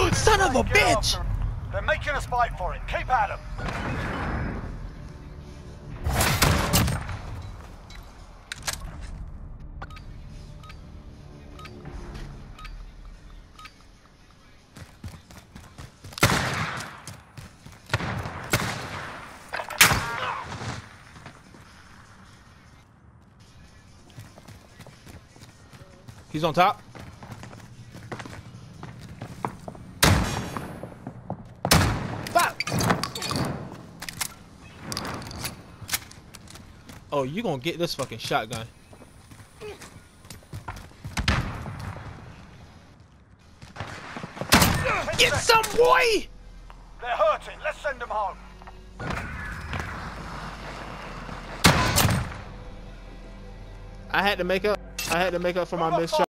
Son of a bitch! They're making us fight for it. Keep at them. He's on top. Fuck! Oh, you gonna get this fucking shotgun. Get some, boy! They're hurting. Let's send them home. I had to make up for my missed shot.